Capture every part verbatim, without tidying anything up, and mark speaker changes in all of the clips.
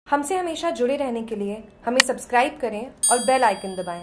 Speaker 1: हमसे हमेशा जुड़े रहने के लिए हमें सब्सक्राइब करें और बेल आइकन दबाएं।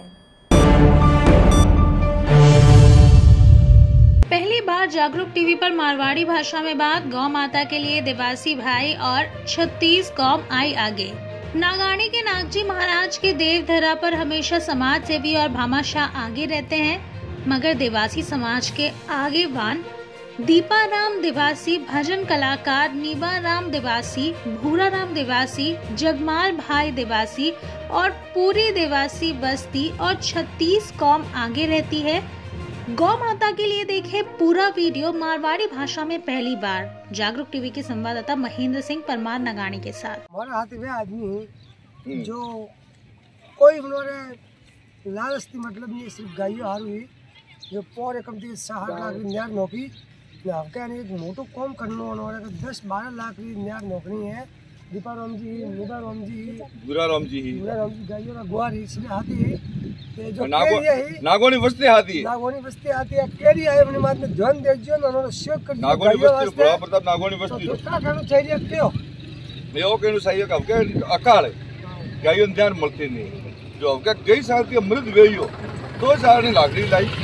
Speaker 2: पहली बार जागरूक टीवी पर मारवाड़ी भाषा में बात, गौ माता के लिए देवासी भाई और छत्तीस कौम आई आगे। नागानी के नागजी महाराज के देवधरा पर हमेशा समाज सेवी और भामाशाह आगे रहते हैं, मगर देवासी समाज के आगेवान दीपाराम देवासी, भजन कलाकार नीबाराम देवासी, भूराराम देवासी, जगमाल भाई देवासी और पूरी देवासी बस्ती और छत्तीस कौम आगे रहती है। गौ माता के लिए देखे पूरा वीडियो मारवाड़ी भाषा में पहली बार। जागरूक टीवी के संवाददाता महेंद्र सिंह परमार नगानी के साथ।
Speaker 3: हमारे हाथ में आदमी जो कोई उन्होंने लालच की मतलब नहीं, सिर्फ गाइयों हार हुई जो पौर एकम थी साठ लाख न्यार नौकरी कहने एक मोटो कॉम करना उन्होंने तो दस बारह लाख की न्यार नौकरी है। दीपाराम जी, नीबाराम जी, बुराराम जी, बुराराम जी गाइयों का गुआर इसलिए हाथी है जो नागो, नागोनी बस्ती हाथी है, नागोनी बस्ती हाथी है केरी है अपनी मात में ध्यान दे जो उन्होंने सेव कर दिया नागोनी बस्ती बड़ा प्रताप नागोनी बस्ती तो क्या कहना चाहिए क्यों मैं वो कहना चाहिए कब के अकाल है गाइयों ध्यान मिलते नहीं जो अब क्या कई साल की मृत गई हो दो साल नहीं लाग रही लाई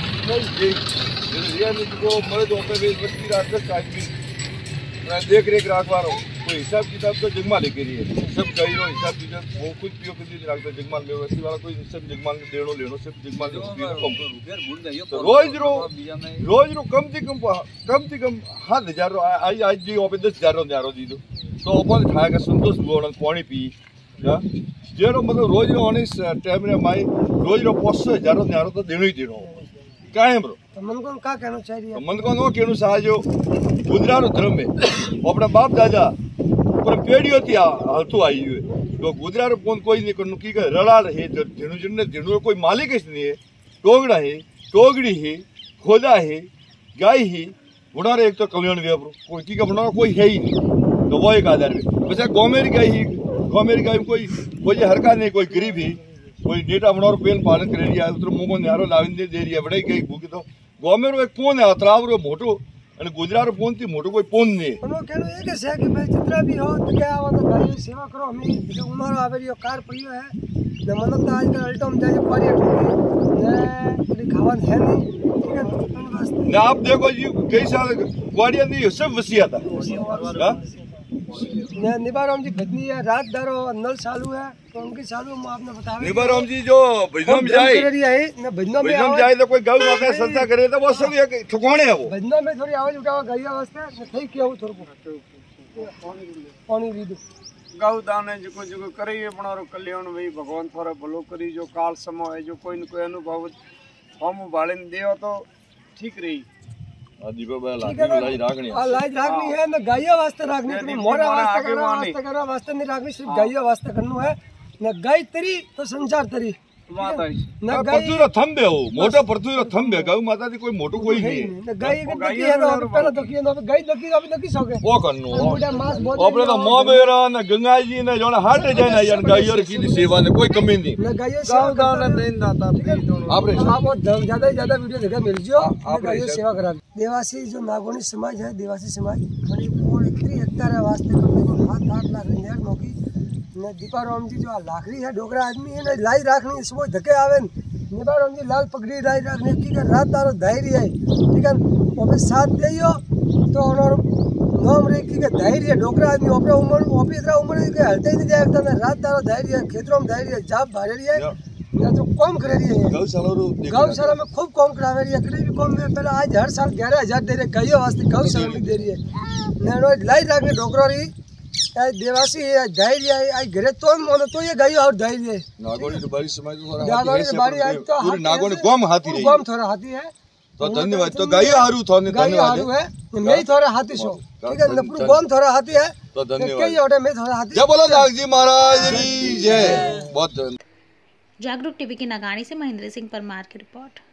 Speaker 3: को मरे तो बस्ती रात दस आदमी देख रेख रखवा रहा हूँ कोई हिसाब किताब तो जगमा लेके लिए सब कही रो हिसाब किताब वो कुछ पियो कुछ नहीं रखता जगमाल में वैसी वाला कोई सब जगमाल में देनो लेनो सब जगमाल में तो रोज रो रोज रो कम से कम कम से कम हाथ हजार आज आज जी वहाँ पे दस हजार रो न्यारो दी दो तो अपन खाएगा संतोष बोल पानी पी जेरो मतलब रोज रो ऑनिस टाइम रे माई रोज रो पाँच सौ हजार रो न्यारो तो देनो ही देनो काहे ब्रो मन को क्या कहना चाहिए मन को नो कहना साजो गुजरात धर्म में अपना बाप दादा पर पेड़ियों थी हलतू आई हुए तो गुजरात कौन कोई नहीं करनु की रड़ा रहे धेनु जन धेनु कोई मालिक नहीं है टोगड़ा है टोगड़ी है खोदा है गाय है बुढ़ा एक तो कल्याण व्यापार कोई की का बुढ़ा कोई है ही नहीं तो वो एक आधार में वैसे गाँव में गाय ही गाँव में गाय में कोई कोई हरका नहीं कोई गरीब ही कोई डेटा बना पेन पालन कर रही है उतर मुंह में न्यारो लाविंदे दे रही है बड़े गई भूखी तो गाँव में एक फोन है अतराव रो मोटो અને ગુજરાત ફોન થી મોટો કોઈ ફોન નહીં એનો કેનો એ કે છે કે ભાઈ जितना भी हो तो क्या आवा तो भाई सेवा करो हमें जो उमर आवे रियो कार पड़ियो है न मन तो आजकल अल्टो में जाए पारी ने पूरी खावन है नहीं ठीक है धन्यवाद ना आप देखो जी कई साल गाड़ियां नहीं सब वसिया था हां ने निबाराम जी भजनी है रात दारो नल चालू है तो उनकी चालू मैं आपने बता निबाराम जी जो भजनों में जाए न भजनों में जाए तो कोई गौ माता संस्था करे तो वो सब एक ठिकाने है वो भजनों में थोड़ी आवाज उठावा गैया वास्ते થઈ કેવું થોડું પાણી લીધું गौ दान है जो जो करे अपना कल्याण भाई भगवान थोड़ा भलो करी जो काल समय है जो कोई न कोई अनुभव हम बालन देव तो ठीक रही आदि पे लाई राखनी है लाई राखनी है न गाइया वास्ते राखनी है मोरा वास्ते करना वास्ते करना वास्ते नहीं राखनी सिर्फ गाइया वास्ते करनो है न गाय तरी तो संसार तरी माता न परतुरा थंबे हो मोटा परतुरा थंबे गौ माता दी कोई मोटो कोई नहीं न गाय के दकी है तो पहले दकी है तो गाय दकी अभी दकी सके वो करनो अपने तो मोबेरा न गंगा जी ने जोना हाट जाए ना यार गायर की सेवा ने कोई कमी नहीं न गाय सेवा गांव न देन दाता आपने आप ज्यादा से ज्यादा वीडियो देखा मिल जो गाय सेवा करा देवासी जो नागोनी समाज है देवासी समाज बड़ी और इतनी हेक्टर है वास्ते कम सात आठ लाख न्यार नौकरी ने दीपाराम जी जो लाखड़ी है डोगरा आदमी है ने लाई राखनी सुबह धके आवे दीपाराम जी लाल पगड़ी लाई राखनी की कर रात दारो धैर्य है ठीक है ओपे साथ देयो तो और नाम रे की के धैर्य डोगरा आदमी ओपे उमर ओपे इतना उमर के हलते नहीं जाए ना रात दारो धैर्य खेतरों में धैर्य जाप भारे रही है या जो कम कर रही है गौशाला गौशाला में खूब कम करावे रही है कभी भी कम में पहले आज हर साल ग्यारह हजार दे रही गायों वास्ते गौशाला में दे रही है ने लाई राखनी डोगरा री देवासी है धैर्य है आई घरे तो मोने तो ये गाय और धैर्य है नागोनी तो बड़ी समाज तो थोड़ा नागोनी से बारी आई तो पूरे नागोनी गम हाथी रही गम थोड़ा हाथी है तो धन्यवाद तो गाय हारू थोने धन्यवाद है मैं ही थोड़ा हाथी सो ठीक है न पूरा गम थोड़ा हाथी है तो धन्यवाद के ओटे में थोड़ा हाथी जय बोलो नागजी महाराज की जय बहुत
Speaker 2: जागरूक टीवी की नगानी से महेंद्र सिंह परमार की रिपोर्ट।